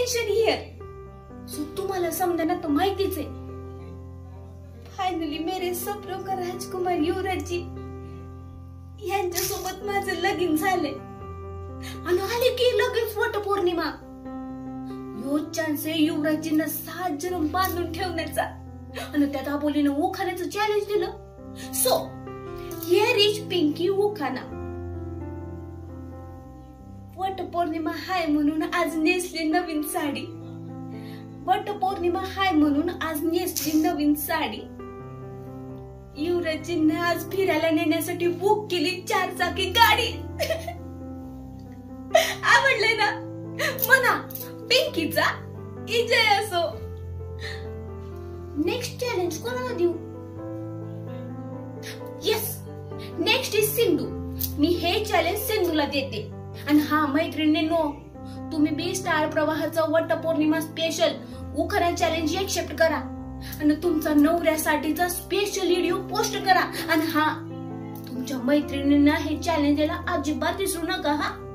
Tension here. So तुम्हाला समजा तर माहितीच आहे. फायनली मेरे सपनों का राजकुमार युवराज जी यांच्यासोबत माझं लगीन झालंय. आणि आले की लगेच वटपौर्णिमा. यो चान्स आहे युवराजींना 7 जन्म बांधून ठेवण्याचा. आणि त्यात आबोलीनं उखाण्याचं चॅलेंज दिलं. सो हिअर इज पिंकी उखाणा. वटपौर्णिमा हाय म्हणून आज नेसली नवीन साडी. वटपौर्णिमा हाय म्हणून आज नेसली नवीन साडी. युवराजींनी आज फिरायला नेण्यासाठी बुक केली 4 चाकी गाडी. आवडले ना? म्हणा पिंकीचा विजय असो. नेक्स्ट चॅलेंज कोणाला देऊ? Yes, next is Sindhu. मी हे चॅलेंज सिंधूला देते. आणि हा मैत्रिणींनो, तुम्ही बी स्टार प्रवाहाचा वटपौर्णिमा स्पेशल उखाणा चॅलेंज एक्सेप्ट करा. आणि तुमचा नवऱ्यासाठीचा स्पेशल व्हिडिओ पोस्ट करा. आणि हा, तुमच्या मैत्रिणींना हे चॅलेंज द्यायला अजिबात विसरू नका हा.